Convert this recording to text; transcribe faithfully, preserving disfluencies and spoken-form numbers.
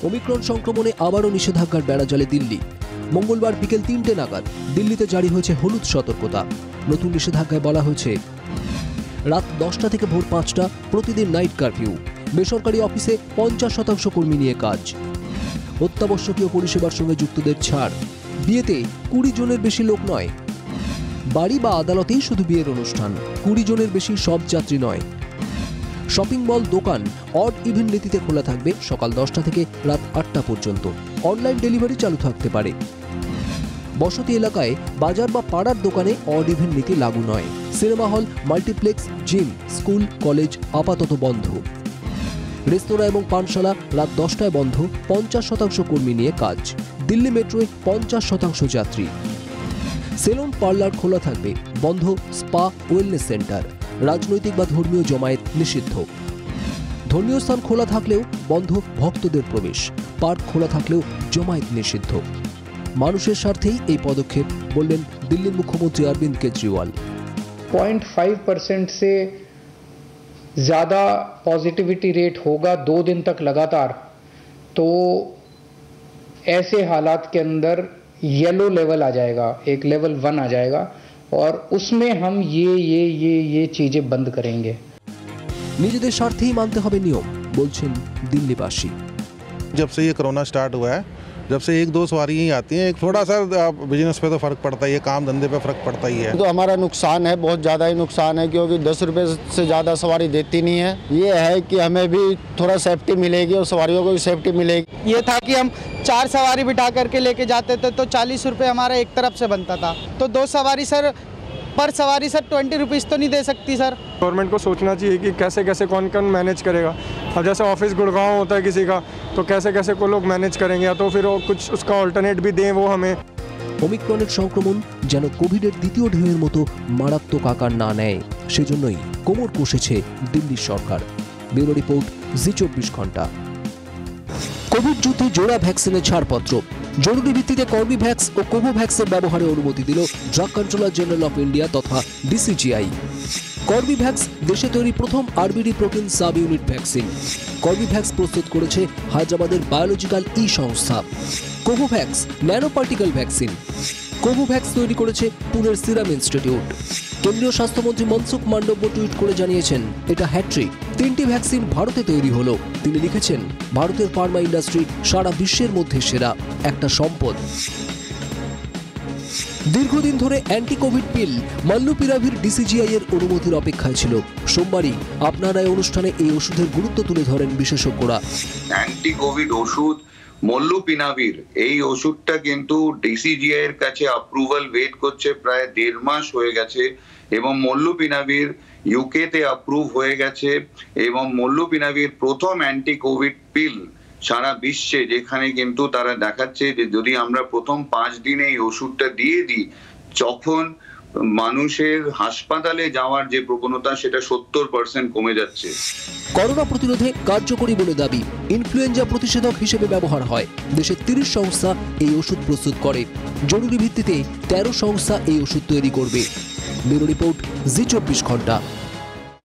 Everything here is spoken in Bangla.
ওমিক্রন সংক্রমণে আবারও নিষেধাজ্ঞার বেড়াজালে দিল্লি। মঙ্গলবার বিকেল তিনটে নাগাদ দিল্লিতে জারি হয়েছে হলুদ সতর্কতা। নতুন নিষেধাজ্ঞায় বলা হয়েছে রাত দশটা থেকে ভোর পাঁচটা প্রতিদিন নাইট কারফিউ। বেসরকারি অফিসে পঞ্চাশ শতাংশ কর্মী নিয়ে কাজ। অত্যাবশ্যকীয় পরিষেবার সঙ্গে যুক্তদের ছাড়। বিয়েতে কুড়ি জনের বেশি লোক নয়। বাড়ি বা আদালতেই শুধু বিয়ের অনুষ্ঠান। কুড়ি জনের বেশি সব যাত্রী নয়। শপিং মল, দোকান অড ইভেন নীতিতে খোলা থাকবে সকাল দশটা থেকে রাত আটটা পর্যন্ত। অনলাইন ডেলিভারি চালু থাকতে পারে। বসতি এলাকায় বাজার বা পাড়ার দোকানে অড ইভেন নীতি লাগু নয়। Cinema hall, multiplex, gym, school, college আপাতত বন্ধ। রেস্তোরাঁ এবং পানশালা রাত দশটায় বন্ধ। পঞ্চাশ শতাংশ কর্মী নিয়ে কাজ। দিল্লি মেট্রোয় পঞ্চাশ শতাংশ যাত্রী। সেলুন, পার্লার খোলা থাকবে। বন্ধ স্পা, ওয়েলনেস সেন্টার। রাজনৈতিক বা ধর্মীয় জমায়েত নিষিদ্ধ। ধর্মীয় স্থান খোলা থাকলেও বন্ধ ভক্তদের প্রবেশ। পার্ক খোলা থাকলেও জমায়েত নিষিদ্ধ। মানুষের স্বার্থেই এই পদক্ষেপ বললেন দিল্লির মুখ্যমন্ত্রী Arvind Kejriwal. Point five percent से ज़्यादा पॉजिटिविटी रेट होगा दो दिन तक लगातार, तो ऐसे हालात के अंदर येलो लेवल आ जाएगा, एक लेवल वन आ जाएगा और उसमें हम ये ये ये ये चीज़ें बंद करेंगे। নিজেদের স্বার্থেই মানতে হবে নিয়ম বলছেন দিল্লিবাসী। जब से ये कोरोना स्टार्ट हुआ है, जब से एक दो सवारी ही आती हैं, एक थोड़ा सा बिजनेस पे तो फर्क पड़ता ही है, काम धंधे पे फर्क पड़ता ही है। तो हमारा नुकसान है, बहुत ज़्यादा ही नुकसान है, क्योंकि दस रुपये से ज़्यादा सवारी देती नहीं है। ये है कि हमें भी थोड़ा सेफ्टी मिलेगी और सवारियों को भी सेफ्टी मिलेगी। ये था कि हम चार सवारी बिठा करके लेके जाते थे तो चालीस रुपये हमारा एक तरफ से बनता था, तो दो सवारी सर पर सवारी सर ट्वेंटी रुपीज़ तो नहीं दे सकती सर। गवर्नमेंट को सोचना चाहिए कि कैसे कैसे कौन कौन मैनेज करेगा। अब जैसे ऑफिस गुड़गांव होता है किसी का, तो कैसे कैसे को लोग मैनेज करेंगे, या तो फिर कुछ उसका अल्टरनेट भी दें वो हमें। ওমিক্রনের সংক্রমণ যেন কোভিডের দ্বিতীয় ঢেউয়ের মতো মারাত্মক আকার না নেয়, সেজন্যই কোমর কষেছে দিল্লির সরকার। ব্যুরো রিপোর্ট, জি চব্বিশ ঘন্টা। কোভিড যুদ্ধে জোড়া ভ্যাকসিনের ছাড়পত্র। জরুরি ভিত্তিতে কর্বিভ্যাক্স ও কোভোভ্যাক্সের ব্যবহারের অনুমতি দিল drug controller general of India তথা ডিসিজিআই। কর্বিভ্যাক্স দেশে তৈরি প্রথম RBD protein sub unit vaccine. Corbevax প্রস্তুত করেছে হায়দ্রাবাদের বায়োলজিক্যাল ই সংস্থা। Covovax nano particle vaccine. Covovax তৈরি করেছে পুনের সিরাম ইনস্টিটিউট। কেন্দ্রীয় স্বাস্থ্যমন্ত্রী মনসুখ মান্ডব্য টুইট করে জানিয়েছেন এটা হ্যাট্রিক। তিনটি ভ্যাকসিন ভারতে তৈরি হলো। তিনি লিখেছেন ভারতের ফার্মা ইন্ডাস্ট্রি সারা বিশ্বের মধ্যে সেরা একটা সম্পদ। দীর্ঘদিন ধরে anti Covid pill molnupiravir DCGI এর অনুমতির অপেক্ষায় ছিল। সোমবারই আপনারা এই অনুষ্ঠানে এই ওষুধের গুরুত্ব তুলে ধরেন বিশেষজ্ঞরা। অ্যান্টি কোভিড ওষুধ মল্লুপিনাভির, এই ওষুধটা কিন্তু ডিসিজিআই এর কাছে অ্যাপ্রুভাল ওয়েট করছে প্রায় দেড় মাস হয়ে গেছে, এবং মল্লুপিনাভির ইউকে তে অ্যাপ্রুভ হয়ে গেছে, এবং মল্লুপিনাভির প্রথম অ্যান্টি কোভিড পিল সারা বিশ্বে, যেখানে কিন্তু তারা দেখাচ্ছে যে যদি আমরা প্রথম পাঁচ দিনে এই ওষুধটা দিয়ে দিই, যখন মানুষের হাসপাতালে যাওয়ার যে প্রবণতা সেটা সত্তর পার্সেন্ট কমে যাচ্ছে। করোনা প্রতিরোধে কার্যকরী বলে দাবি। ইনফ্লুয়েঞ্জা প্রতিষেধক হিসেবে ব্যবহার হয়। দেশের তিরিশ সংস্থা এই ওষুধ প্রস্তুত করে। জরুরি ভিত্তিতে তেরো সংস্থা এই ওষুধ তৈরি করবে। ব্যুরো রিপোর্ট, জি চব্বিশ ঘন্টা।